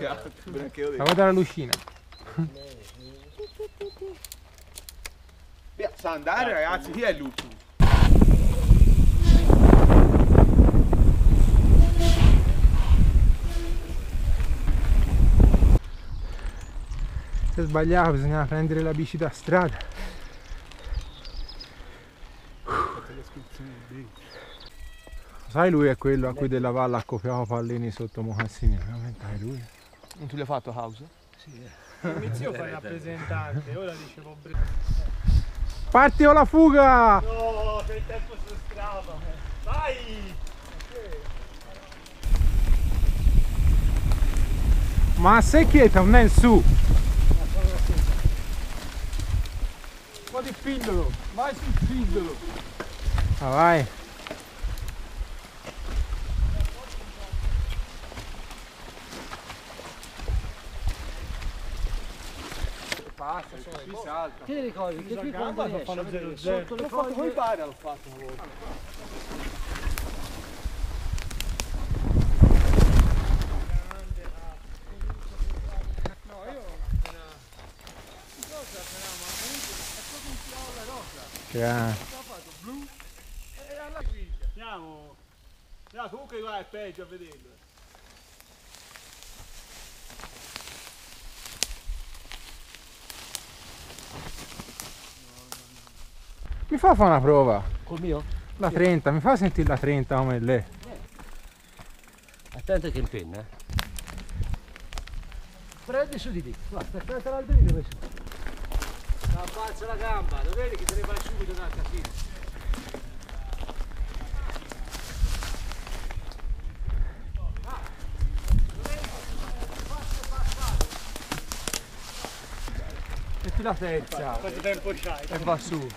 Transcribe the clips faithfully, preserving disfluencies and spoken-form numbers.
Ma guarda la lucina. Via, sa andare ragazzi, chi è l'ultimo? Se sbagliavo bisognava prendere la bici da strada. Sai, lui è quello a cui della Valle accoppiava pallini sotto mocassini. Veramente è lui. Non tu l'hai fatto house? Sì. Mio zio fa il rappresentante, ora dicevo. Parti o la fuga! No, che il tempo si strava. Vai! Ma sei quieta, non è in su! Un po' di pindolo, vai sul pindolo! Ah, vai! Passa, qui salta. Che ricordi? Che qui quando riesci? Fanno zero zero. L'ho fatto come pare, l'ho fatto una volta. No, io cosa sarà, ma comunque è proprio un fiore rosa. Che ha... L'ha fatto blu e alla figlia. Andiamo. No, comunque qua è peggio a vederlo. Mi fa fare una prova? Col mio? La trenta, mi fa sentire la trenta come lei? Attento che impenna, eh. Prendi su di lì, guarda, aspetta l'alberino questo. No, alza la gamba, lo vedi che te ne vai subito dal casino. Metti la terza. Quanto tempo c'hai? E va su.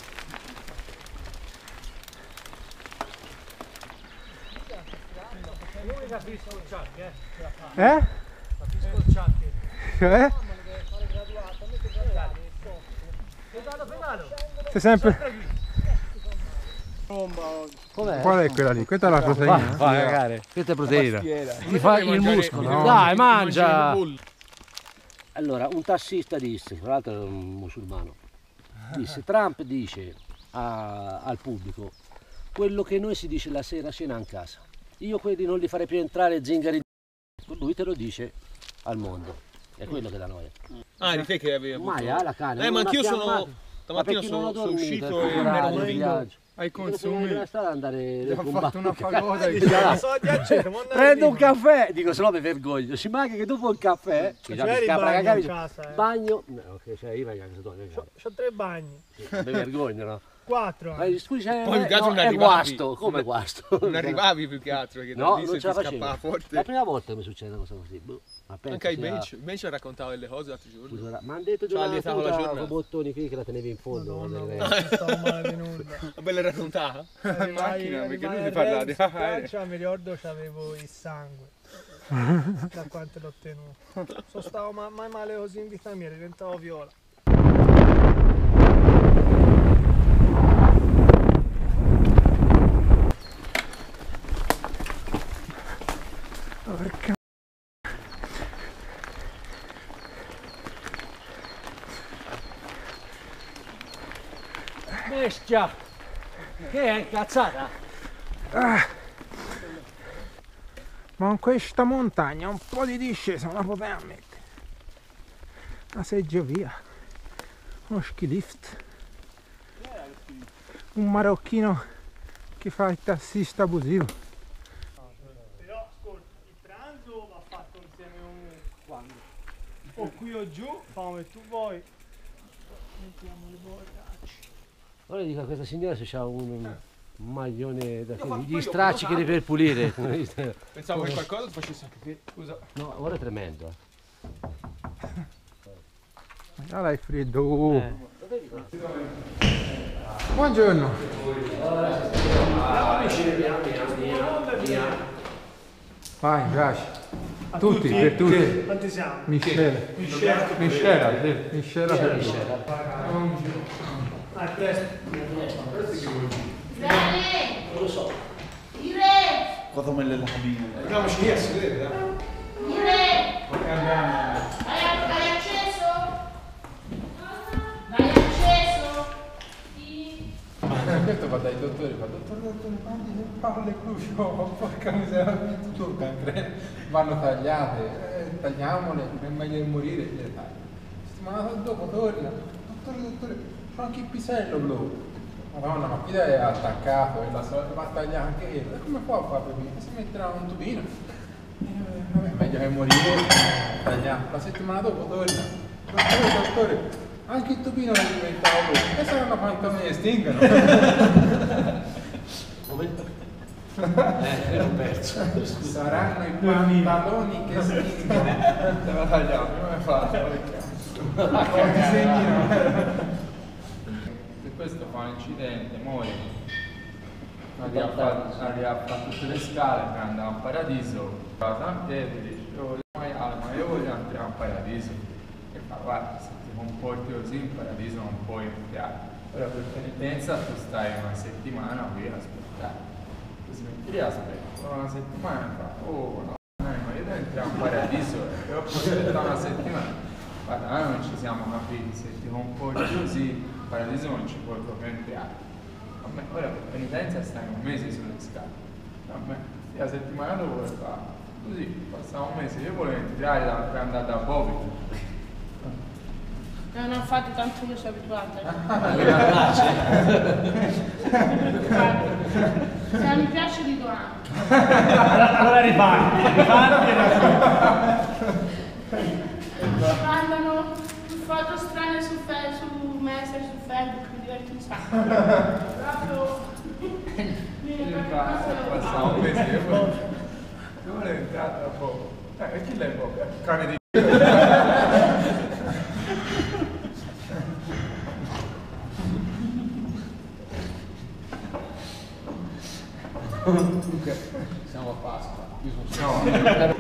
Lui capisco il ciak, eh? Eh? Capisco il ciak. Eh? Pedalo, pedalo. Sei sempre... Com'è? Qual è quella lì? Questa è la proteina? Vai, magari. Questa è proteina. Ti fa il muscolo. no. Dai, mangia! Allora, un tassista disse, tra l'altro è un musulmano, disse, Trump dice a- al pubblico quello che noi si dice la sera a cena in casa. Io quelli non li farei più entrare zingari. Lui te lo dice al mondo. È quello che da noi. Ah, di te che avevi avuto. Mai ha la cane. Eh, ma non anch'io ha sono... chiamato. Ma Stamattina perché non ho sono, sono dormito, uscito è e mi ero figurato, convinto. viaggio. Ai Consumi consumi. della strada andare Ho fatto una fagola. Prendo un caffè, dico se no mi vergogno, ci manca che dopo il caffè, che già mi C'eri scappa la bagno cagare, in casa, eh? bagno, no, ok, cioè io vai a casa tua, C'ho, c'ho tre bagni. sì, mi vergogno, no? Quattro. Ma scusa, Poi più che altro no, non è arrivavi. guasto, come guasto? Non arrivavi più che altro perché No, da lì non se ce la ti facevo. scappava forte. La prima volta che mi succede una cosa così, boh, ma penso Anche ai sia- bench, il bench raccontava delle cose l'altro giorno. Scusa, ma hanno detto C'ha già lietato la giornata. con bottoni qui che la tenevi in fondo. Madonna, nelle- non stavo male di nulla. Ma belle raccontava? In Arrivai- macchina perché lui arrivai ne a parla di Renzi, in Francia, mi ricordo c'avevo il sangue da quanto l'ho tenuto. Sono stato ma- mai male così in vita mia, diventavo viola. Porca... Bestia! Che è cazzata? Ah. Ma con questa montagna un po' di discesa non la poteva mettere. Una seggiovia, uno ski lift, un marocchino che fa il tassista abusivo. Però ascolta, il pranzo va fatto insieme con quando? O qui o giù, fa come tu vuoi. Mettiamo le borracce. Ora dico a questa signora se c'ha un, un maglione da gli stracci per pulire. Pensavo che qualcosa ti facesse anche te. Scusa. No, ora è tremendo. eh. Guarda il freddo. Buongiorno. Vai, piace. Tutti, per tutti. Quanti siamo? Michele. Miscela. Miscela, sì. Miscela per tutti. Ah, è presto. Non lo so. قضم اللي الحبيب Andiamoci lì a sedere, dai. يريد palle crucio, porca miseria, tutto il cancrene, vanno tagliate, eh, tagliamole, è meglio morire e le taglio. Settimana dopo torna, dottore, dottore, c'ho anche il pisello blu. Madonna, ma qui è attaccato e la solita va a tagliare anche io. E come fa a fare per Si metterà un tubino. Eh, vabbè, meglio che morire, tagliamo. La settimana dopo torna. Dottore, dottore, anche il tubino è diventato blu. E saranno quanto me ne stingano. Momento. Eh, ero perso. Saranno i pantaloni che stingono. Te la tagliamo, come fa? Come disegnino. Questo fa un incidente, muore, arriva a fare tutte le scale per andare a paradiso, va a San Pietro e dice, oh, maiale, ma io voglio andare a paradiso. E fa, guarda, se ti comporti così in paradiso non puoi entrare. Ora per penitenza tu stai una settimana qui a aspettare. Tu smetti lì, aspetta, una settimana e fa, oh no, ma io devo entrare a paradiso e ho aspettato una settimana. Guarda, noi non ci siamo capiti, se ti comporti così, in paradiso non ci puoi proprio entrare. Vabbè, ora per penitenza stai un mese sulle scale. Vabbè, la settimana dopo fa così, passa un mese, io volevo entrare da, per andare da Bobby. No, no, infatti tanto io sono abituata. Se non mi piace dico anche. Allora riparti, riparti e racconti. Mandano foto strane su, fe- su Messenger, su Facebook, mi diverto un sacco. Proprio... mi Passa un mese, io volevo, io volevo entrare da poco. Eh, e chi l'hai Bobby? Cane di... Comunque, siamo a Pasqua. Io sono No.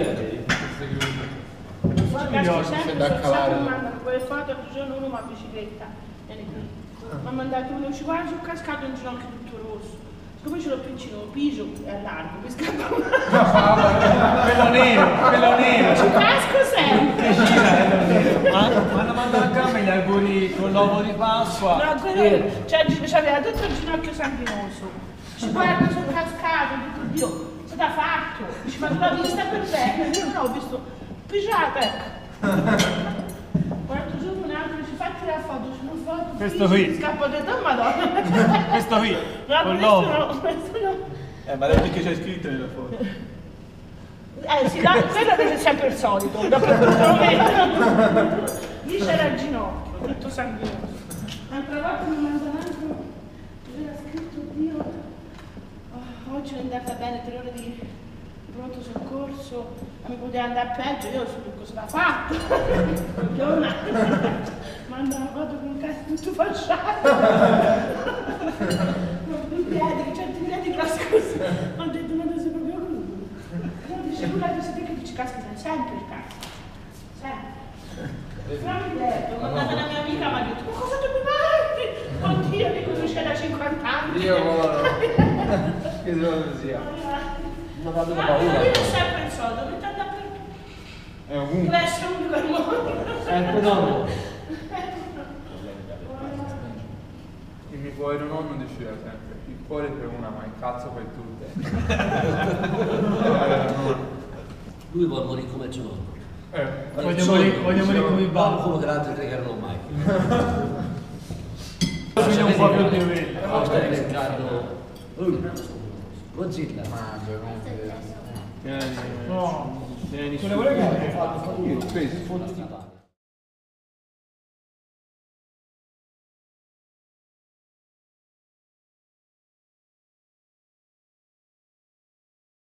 Casco sempre, sempre mi mandano quelle foto, l'altro giorno uno ma bicicletta, viene qui. Mi ha mandato uno, ci guarda, sono cascato in ginocchio tutto rosso. Siccome ce l'ho piccino, pigio è largo, mi scappa una. Quello nero, quello nero. Ci casco sempre. Ma hanno mandato anche a me gli auguri con l'uovo di Pasqua. No, quello, cioè, c'aveva tutto il ginocchio sanguinoso. Ci guarda, sono cascato, ho detto, Dio, cosa ha fatto? Ci fa la vista per bene, io no, ho visto, pigiata, ecco. L'altro giorno un altro ci fa tirare foto, su una foto, Questo qui. scappo dentro, madonna. Questo qui, No, con questo l'uovo. no, questo no. Eh, ma lei che c'è scritto nella foto? Eh sì, là, quello è sempre il solito, dappertutto lo vedo. Lì c'era il ginocchio, tutto sanguinoso. L'altra volta mi mandano un altro, c'era scritto, Dio, oh, oggi è andata bene, tre ore di pronto soccorso, ma mi poteva andare peggio, io so cosa l'ha fatto. Donna, manda una foto con un cazzo tutto fasciato. I piedi, certi piedi grossi così. Ho detto, ma tu sei proprio crudo. No, dice, quella che siete che dici, casca, sei sempre il cazzo. Sempre. Però mi detto, ho mandato una mia amica, mi ha detto, ma cosa tu mi parli? Oddio, mi conosce da cinquanta anni. Io voglio. Che dove sia? Non avevo Ma paura. io sempre il soldo, mi tanda per... È ovunque. Deve essere unico al mondo. Sempre nonno. Il mio povero nonno diceva sempre, il cuore per una, ma il cazzo per tutte. Lui vuole morire come il suo nonno. Eh, Voglio morire, voglio morire come il Babbo, babbo. quello che le altre tre che erano mai. Voglio un po' più di me. Basta Riccardo. Godzilla. ma veramente. No, Vieni su. quelle che hai fatto? Io ho preso. Fondo di papà.